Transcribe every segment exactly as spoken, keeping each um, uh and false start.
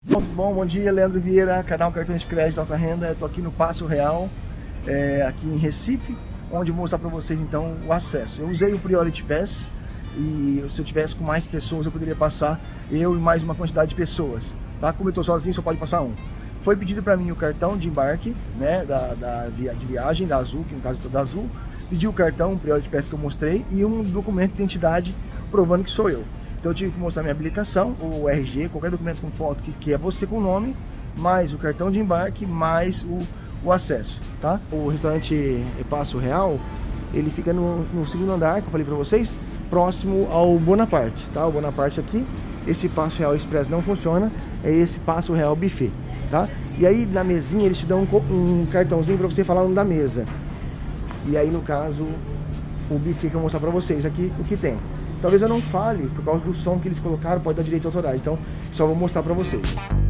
Bom, bom, bom dia, Leandro Vieira, canal Cartões de Crédito Alta Renda. Estou aqui no Passo Real, é, aqui em Recife, onde eu vou mostrar para vocês então o acesso. Eu usei o Priority Pass e se eu tivesse com mais pessoas eu poderia passar eu e mais uma quantidade de pessoas, tá? Como eu estou sozinho, só pode passar um. Foi pedido para mim o cartão de embarque, né, da, da via, de viagem da Azul, que no caso eu tô da Azul. Pedi o cartão, o Priority Pass que eu mostrei e um documento de identidade provando que sou eu. Então eu tive que mostrar minha habilitação, o R G, qualquer documento com foto que, que é você com o nome, mais o cartão de embarque, mais o, o acesso, tá? O restaurante Passo Real, ele fica no, no segundo andar, que eu falei para vocês, próximo ao Bonaparte, tá? O Bonaparte aqui, esse Passo Real Express não funciona, é esse Passo Real Buffet, tá? E aí na mesinha eles te dão um, um cartãozinho para você falar o nome da mesa. E aí no caso, o buffet que eu vou mostrar para vocês aqui, o que tem. Talvez eu não fale, por causa do som que eles colocaram, pode dar direitos autorais. Então, só vou mostrar para vocês.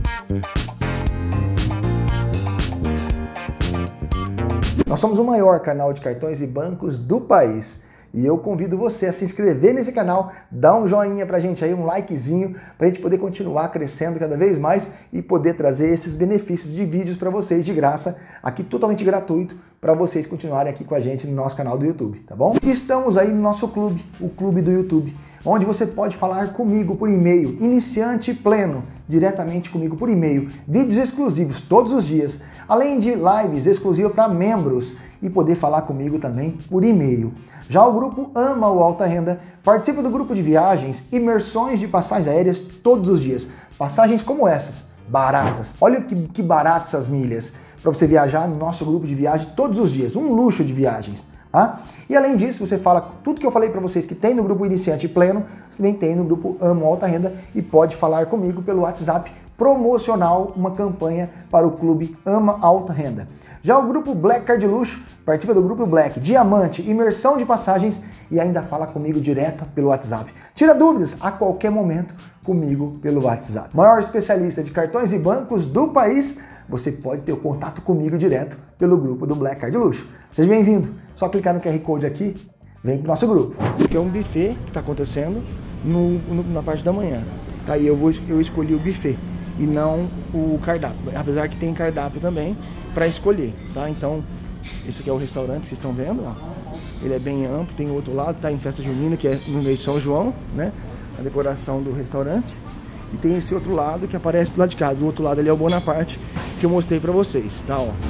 Nós somos o maior canal de cartões e bancos do país. E eu convido você a se inscrever nesse canal, dar um joinha pra gente aí, um likezinho, pra gente poder continuar crescendo cada vez mais e poder trazer esses benefícios de vídeos para vocês de graça, aqui totalmente gratuito, para vocês continuarem aqui com a gente no nosso canal do YouTube, tá bom? E estamos aí no nosso clube, o Clube do YouTube, onde você pode falar comigo por e-mail, iniciante pleno, diretamente comigo por e-mail, vídeos exclusivos todos os dias, além de lives exclusivas para membros e poder falar comigo também por e-mail. Já o grupo Ama o Alta Renda participa do grupo de viagens, imersões de passagens aéreas todos os dias, passagens como essas, baratas. Olha que, que baratas essas milhas para você viajar no nosso grupo de viagem todos os dias, um luxo de viagens. Tá? E além disso, você fala tudo que eu falei para vocês que tem no grupo Iniciante Pleno, você também tem no grupo Amo Alta Renda e pode falar comigo pelo WhatsApp promocional, uma campanha para o clube Ama Alta Renda. Já o grupo Black Card Luxo participa do grupo Black Diamante, imersão de passagens e ainda fala comigo direto pelo WhatsApp. Tira dúvidas a qualquer momento comigo pelo WhatsApp. Maior especialista de cartões e bancos do país, você pode ter o contato comigo direto pelo grupo do Black Card Luxo. Seja bem-vindo. Só clicar no Q R Code aqui, vem pro nosso grupo. Aqui é um buffet que está acontecendo no, no, na parte da manhã. Tá? E eu, vou, eu escolhi o buffet e não o cardápio. Apesar que tem cardápio também para escolher, tá? Então, esse aqui é o restaurante que vocês estão vendo, ó. Ele é bem amplo, tem o outro lado, tá em festa junina, que é no mês de São João, né? A decoração do restaurante. E tem esse outro lado que aparece do lado de cá. Do outro lado ali é o Bonaparte, que eu mostrei para vocês, tá? Ó.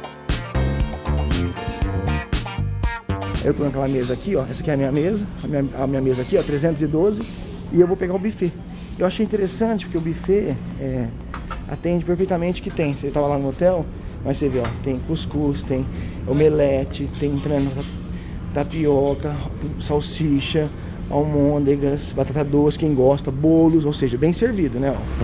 Eu tô naquela mesa aqui, ó. Essa aqui é a minha mesa, a minha, a minha mesa aqui, ó, trezentos e doze. E eu vou pegar o buffet. Eu achei interessante porque o buffet é, atende perfeitamente o que tem. Você tava lá no hotel, mas você vê, ó, tem cuscuz, tem omelete, tem tapioca, salsicha, almôndegas, batata doce, quem gosta, bolos, ou seja, bem servido, né? Ó.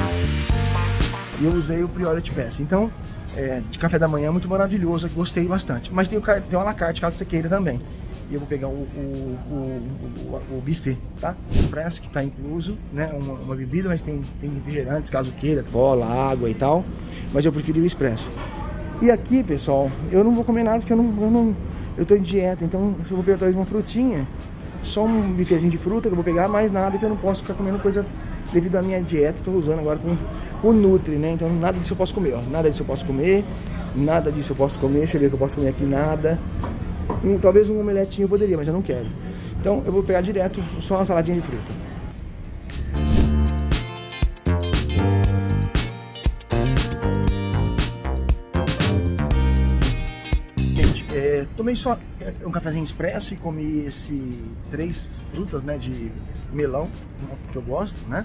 E eu usei o Priority Pass. Então, é, de café da manhã, muito maravilhoso, gostei bastante. Mas tem o tem uma à la carte, caso você queira também. E eu vou pegar o, o, o, o, o buffet, tá? Expresso, que tá incluso, né? Uma, uma bebida, mas tem, tem refrigerantes, caso queira, cola, água e tal. Mas eu preferi o expresso. E aqui, pessoal, eu não vou comer nada, porque eu não, eu não eu tô em dieta, então eu vou pegar talvez uma frutinha. Só um bifezinho de fruta que eu vou pegar, mais nada, que eu não posso ficar comendo coisa devido à minha dieta. Estou usando agora com o Nutri, né? Então nada disso eu posso comer, ó. Nada disso eu posso comer, nada disso eu posso comer. Deixa eu ver o que eu posso comer aqui, nada. Um, talvez um omeletinho eu poderia, mas eu não quero. Então eu vou pegar direto só uma saladinha de fruta. Gente, é, tomei só um cafezinho expresso e comi esse três frutas, né, de melão, que eu gosto, né?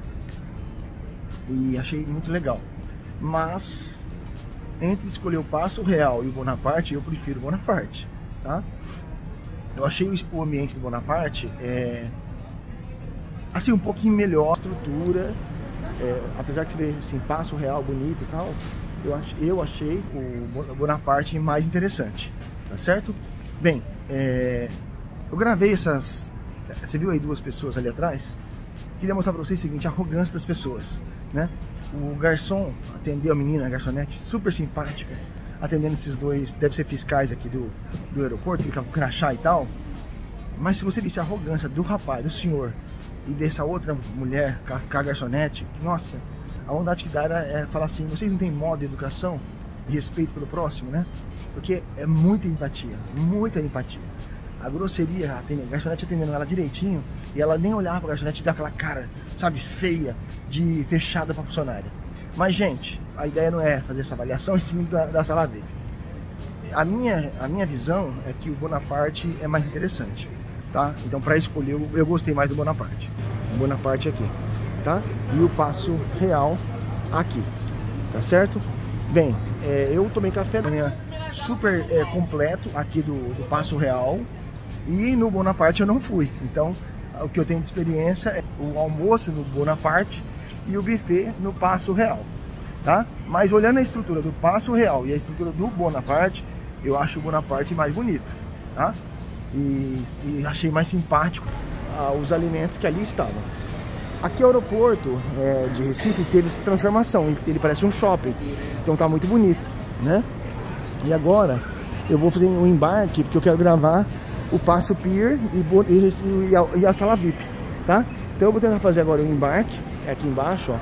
E achei muito legal. Mas entre escolher o Passo Real e o Bonaparte, eu prefiro o Bonaparte, tá? Eu achei o ambiente do Bonaparte é, assim, um pouquinho melhor estrutura, é, apesar que você vê assim, Passo Real bonito e tal, eu, ach, eu achei o Bonaparte mais interessante, tá certo? Bem, é, eu gravei essas, você viu aí duas pessoas ali atrás? Queria mostrar pra vocês o seguinte, a arrogância das pessoas, né? O garçom atendeu a menina, a garçonete, super simpática, atendendo esses dois, deve ser fiscais aqui do, do aeroporto, que tá com crachá e tal. Mas se você visse a arrogância do rapaz, do senhor, e dessa outra mulher, com a, com a garçonete, nossa, a vontade que dá era, é falar assim, vocês não têm modo de educação e respeito pelo próximo, né? Porque é muita empatia, muita empatia. A grosseria, a garçonete atendendo ela direitinho, e ela nem olhava pra garçonete e dá aquela cara, sabe, feia, de fechada pra funcionária. Mas, gente, a ideia não é fazer essa avaliação, e sim da, da sala V I P. A minha, a minha visão é que o Bonaparte é mais interessante, tá? Então, para escolher, eu, eu gostei mais do Bonaparte. O Bonaparte aqui, tá? E o Paço Real aqui, tá certo? Bem, é, eu tomei café da manhã super é, completo aqui do, do Paço Real, e no Bonaparte eu não fui. Então, o que eu tenho de experiência é o almoço no Bonaparte e o buffet no Paço Real, tá? Mas olhando a estrutura do Paço Real e a estrutura do Bonaparte, eu acho o Bonaparte mais bonito, tá? E, e achei mais simpático ah, os alimentos que ali estavam. Aqui o aeroporto é, de Recife teve essa transformação, ele parece um shopping, então tá muito bonito, né? E agora eu vou fazer um embarque, porque eu quero gravar o Paço Pier e, e, e, a, e a sala V I P, tá? Então eu vou tentar fazer agora o embarque, é aqui embaixo, ó,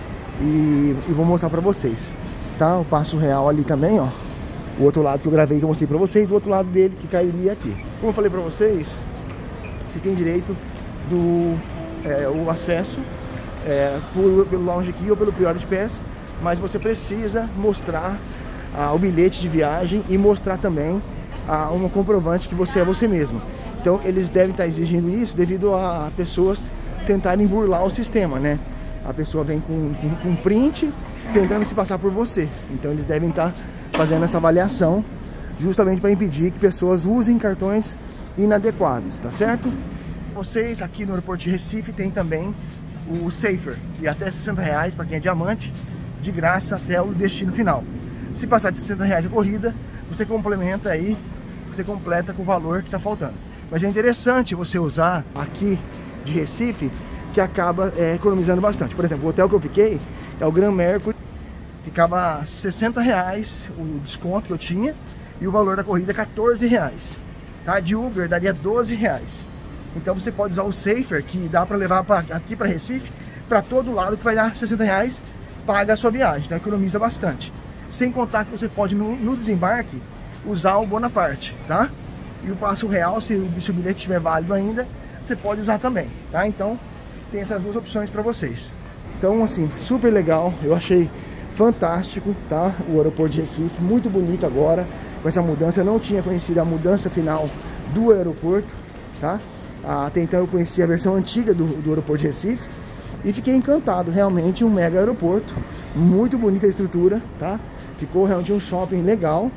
e, e vou mostrar pra vocês, tá? O Paço Real ali também, ó, o outro lado que eu gravei, que eu mostrei pra vocês, o outro lado dele que cairia aqui. Como eu falei pra vocês, vocês têm direito do é, o acesso é, por, pelo Lounge Key ou pelo Priority Pass, mas você precisa mostrar ah, o bilhete de viagem e mostrar também ah, um comprovante que você é você mesmo. Então eles devem estar exigindo isso devido a pessoas tentarem burlar o sistema, né? A pessoa vem com, com, com print tentando se passar por você. Então eles devem estar fazendo essa avaliação justamente para impedir que pessoas usem cartões inadequados, tá certo? Vocês aqui no aeroporto de Recife tem também o Safer, e até sessenta reais para quem é diamante, de graça até o destino final. Se passar de sessenta reais a corrida, você complementa aí, você completa com o valor que está faltando. Mas é interessante você usar aqui de Recife, que acaba é, economizando bastante. Por exemplo, o hotel que eu fiquei é o Gran Mercury, ficava sessenta reais o desconto que eu tinha, e o valor da corrida é quatorze reais. Tá? De Uber daria doze reais. Então você pode usar o Safer, que dá para levar pra, aqui para Recife, para todo lado, que vai dar sessenta reais, paga a sua viagem, então economiza bastante. Sem contar que você pode, no, no desembarque, usar o Bonaparte, tá? E o Paço Real, se o, se o bilhete estiver válido ainda, você pode usar também, tá? Então, tem essas duas opções para vocês. Então, assim, super legal, eu achei fantástico, tá? O aeroporto de Recife, muito bonito agora, com essa mudança. Eu não tinha conhecido a mudança final do aeroporto, tá? Até então eu conheci a versão antiga do, do aeroporto de Recife e fiquei encantado, realmente um mega aeroporto, muito bonita a estrutura, tá? Ficou realmente um shopping legal.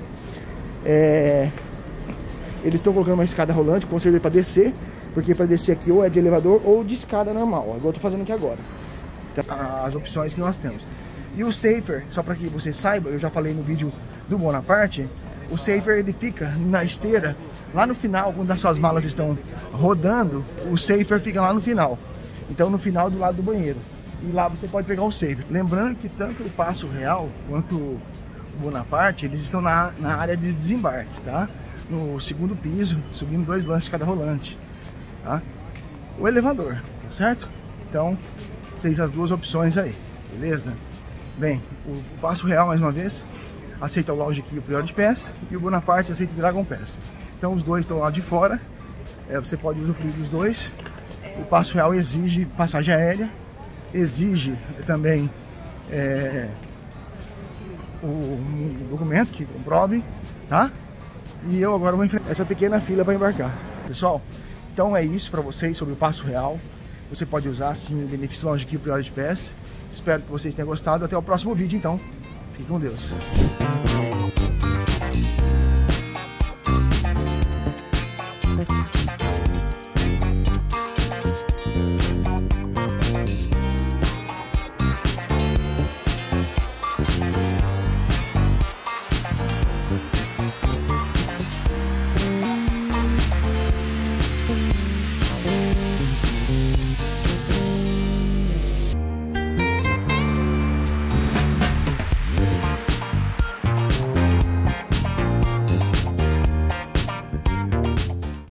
É... Eles estão colocando uma escada rolante, com certeza para descer, porque para descer aqui ou é de elevador ou de escada normal, igual eu tô fazendo aqui agora. Tá? As opções que nós temos. E o Safer, só para que você saiba, eu já falei no vídeo do Bonaparte, o Safer ele fica na esteira, lá no final, quando as suas malas estão rodando, o Safer fica lá no final. Então no final do lado do banheiro. E lá você pode pegar o Safer. Lembrando que tanto o Paço Real quanto o Bonaparte, eles estão na, na área de desembarque, tá? No segundo piso, subindo dois lances de cada rolante, tá? O elevador, tá certo? Então, tem as duas opções aí, beleza? Bem, o Paço Real, mais uma vez, aceita o Lounge Key e o Priority Pass, e o Bonaparte aceita o Dragon Pass. Então os dois estão lá de fora, é, você pode usufruir dos dois. O Paço Real exige passagem aérea, exige também é, o, um documento que comprove, tá? E eu agora vou enfrentar essa pequena fila para embarcar. Pessoal, então é isso para vocês sobre o Paço Real. Você pode usar sim o benefício Lounge Key e o Priority Pass. Espero que vocês tenham gostado. Até o próximo vídeo então. Fique com Deus.